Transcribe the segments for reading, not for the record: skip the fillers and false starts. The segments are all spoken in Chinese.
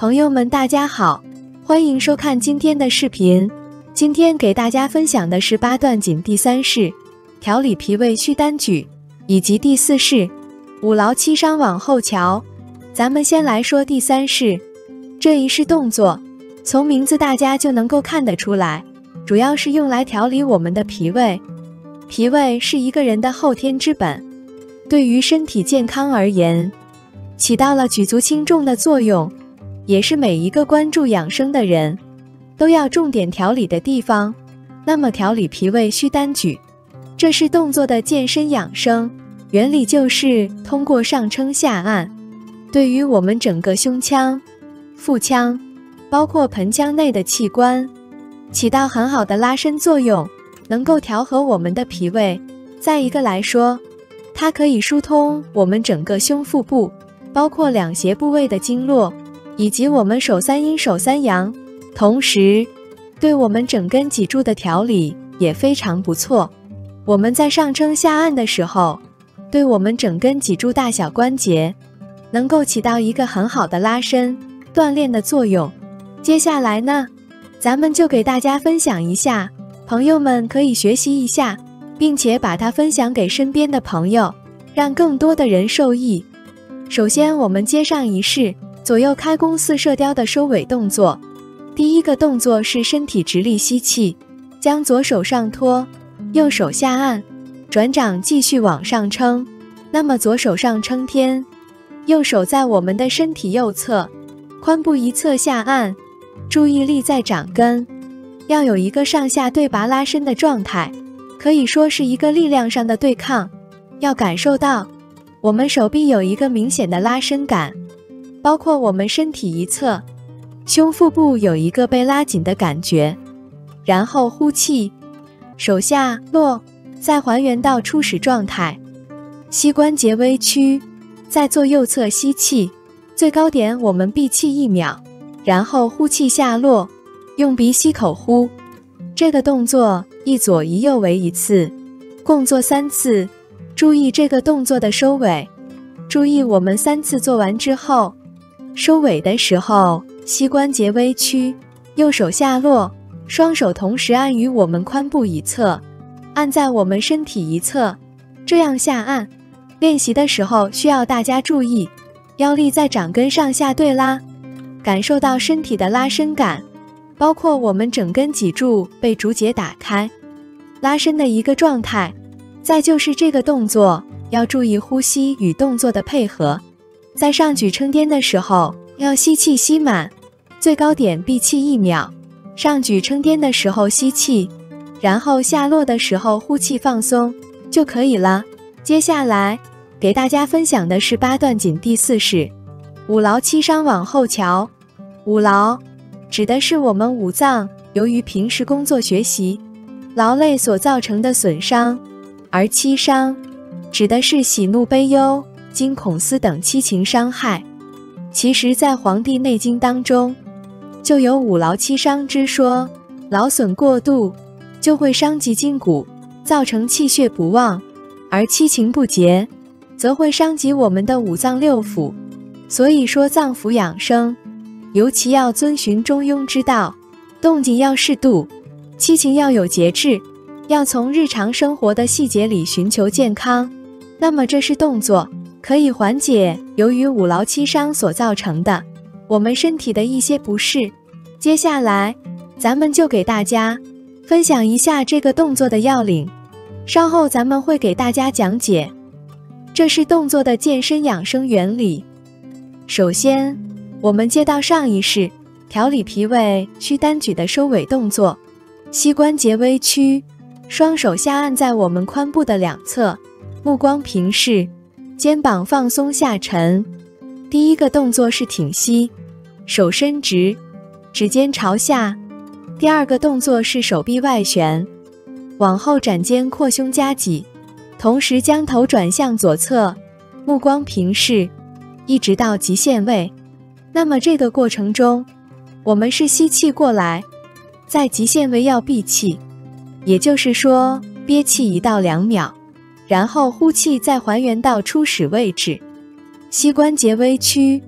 朋友们大家好，欢迎收看今天的视频。今天给大家分享的是八段锦第3式调理脾胃虚单举，以及第4式五劳七伤往后瞧。咱们先来说第3式，这一式动作从名字大家就能够看得出来，主要是用来调理我们的脾胃。脾胃是一个人的后天之本，对于身体健康而言，起到了举足轻重的作用，也是每一个关注养生的人都要重点调理的地方。那么调理脾胃虚单举，这是动作的健身养生，原理就是通过上撑下按，对于我们整个胸腔、腹腔，包括盆腔内的器官，起到很好的拉伸作用，能够调和我们的脾胃。再一个来说，它可以疏通我们整个胸腹部，包括两胁部位的经络，以及我们手三阴手三阳，同时对我们整根脊柱的调理也非常不错。我们在上撑下按的时候，对我们整根脊柱大小关节能够起到一个很好的拉伸锻炼的作用。接下来呢，咱们就给大家分享一下，朋友们可以学习一下，并且把它分享给身边的朋友，让更多的人受益。首先我们接上一式左右开弓四射雕的收尾动作。第一个动作是身体直立吸气，将左手上托，右手下按，转掌继续往上撑。那么左手上撑天，右手在我们的身体右侧，髋部一侧下按，注意力在掌根，要有一个上下对拔拉伸的状态，可以说是一个力量上的对抗。要感受到我们手臂有一个明显的拉伸感，包括我们身体一侧胸腹部有一个被拉紧的感觉。然后呼气，手下落，再还原到初始状态，膝关节微屈，再做右侧吸气，最高点我们闭气1秒，然后呼气下落，用鼻吸口呼。这个动作一左一右为1次，共做3次。注意这个动作的收尾，注意我们3次做完之后，收尾的时候膝关节微屈，右手下落，双手同时按于我们髋部一侧，按在我们身体一侧，这样下按。练习的时候需要大家注意，腰力在掌根上下对拉，感受到身体的拉伸感，包括我们整根脊柱被逐节打开拉伸的一个状态。再就是这个动作要注意呼吸与动作的配合，在上举撑天的时候要吸气吸满，最高点闭气1秒，上举撑天的时候吸气，然后下落的时候呼气放松就可以了。接下来给大家分享的是八段锦第4式五劳七伤往后瞧。五劳指的是我们五脏由于平时工作学习劳累所造成的损伤，而七伤指的是喜怒悲忧、惊恐思等七情伤害。其实在《黄帝内经》当中就有五劳七伤之说，劳损过度就会伤及筋骨，造成气血不旺，而七情不节则会伤及我们的五脏六腑。所以说脏腑养生尤其要遵循中庸之道，动静要适度，七情要有节制，要从日常生活的细节里寻求健康。那么这是动作可以缓解由于五劳七伤所造成的我们身体的一些不适。接下来咱们就给大家分享一下这个动作的要领，稍后咱们会给大家讲解这是动作的健身养生原理。首先我们接到上一式调理脾胃虚单举的收尾动作，膝关节微屈，双手下按在我们髋部的两侧，目光平视，肩膀放松下沉。第一个动作是挺膝，手伸直，指尖朝下。第二个动作是手臂外旋，往后展肩扩胸夹脊，同时将头转向左侧，目光平视，一直到极限位。那么这个过程中，我们是吸气过来，在极限位要闭气，也就是说憋气1到2秒，然后呼气再还原到初始位置。膝关节微屈，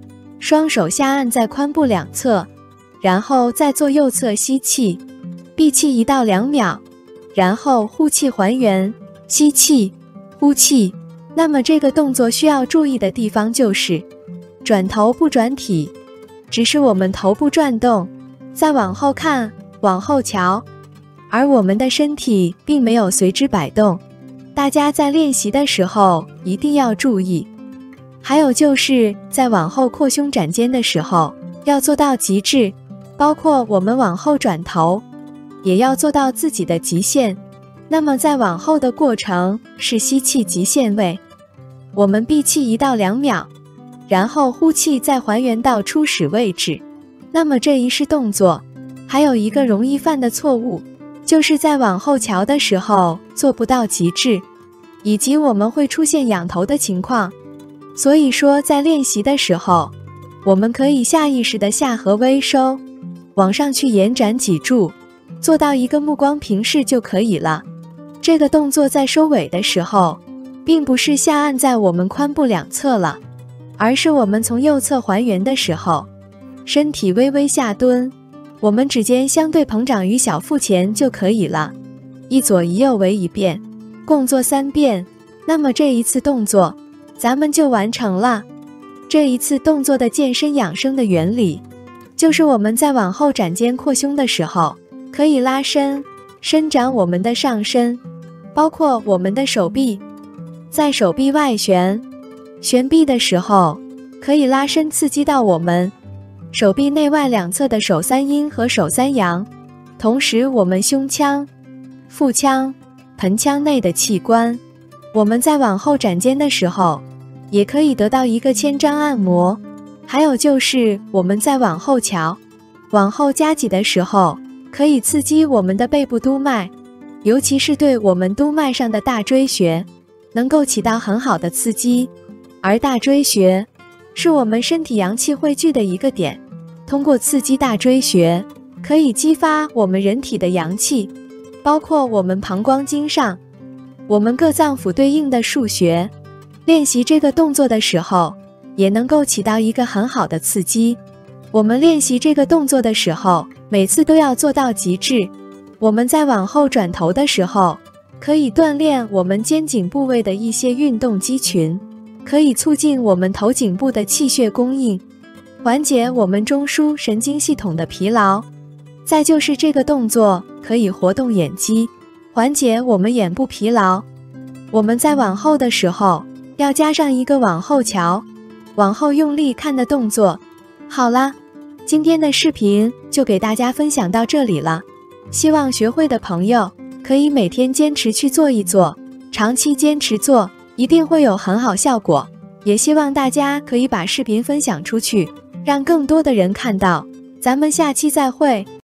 双手下按在髋部两侧，然后再做右侧吸气，闭气1到2秒，然后呼气还原，吸气，呼气。那么这个动作需要注意的地方就是转头不转体，只是我们头部转动，再往后看，往后瞧，而我们的身体并没有随之摆动。大家在练习的时候一定要注意。还有就是在往后扩胸展肩的时候要做到极致，包括我们往后转头也要做到自己的极限。那么在往后的过程是吸气极限位，我们闭气1到2秒，然后呼气再还原到初始位置。那么这一式动作还有一个容易犯的错误，就是在往后瞧的时候做不到极致，以及我们会出现仰头的情况。所以说在练习的时候，我们可以下意识的下颌微收，往上去延展脊柱，做到一个目光平视就可以了。这个动作在收尾的时候并不是下按在我们髋部两侧了，而是我们从右侧还原的时候，身体微微下蹲，我们指尖相对膨胀于小腹前就可以了。一左一右为1遍，共做3遍。那么这一次动作咱们就完成了。这一次动作的健身养生的原理，就是我们在往后展肩扩胸的时候，可以拉伸伸展我们的上身，包括我们的手臂。在手臂外旋臂的时候，可以拉伸刺激到我们手臂内外两侧的手三阴和手三阳，同时我们胸腔、腹腔、盆腔内的器官，我们在往后展肩的时候也可以得到一个牵张按摩。还有就是我们在往后瞧、往后夹脊的时候，可以刺激我们的背部督脉，尤其是对我们督脉上的大椎穴能够起到很好的刺激。而大椎穴是我们身体阳气汇聚的一个点，通过刺激大椎穴可以激发我们人体的阳气，包括我们膀胱经上我们各脏腑对应的腧穴。练习这个动作的时候也能够起到一个很好的刺激。我们练习这个动作的时候每次都要做到极致。我们在往后转头的时候可以锻炼我们肩颈部位的一些运动肌群，可以促进我们头颈部的气血供应，缓解我们中枢神经系统的疲劳。再就是这个动作可以活动眼肌，缓解我们眼部疲劳。我们在往后的时候要加上一个往后瞧、往后用力看的动作。好啦，今天的视频就给大家分享到这里了，希望学会的朋友可以每天坚持去做一做，长期坚持做一定会有很好效果。也希望大家可以把视频分享出去，让更多的人看到。咱们下期再会。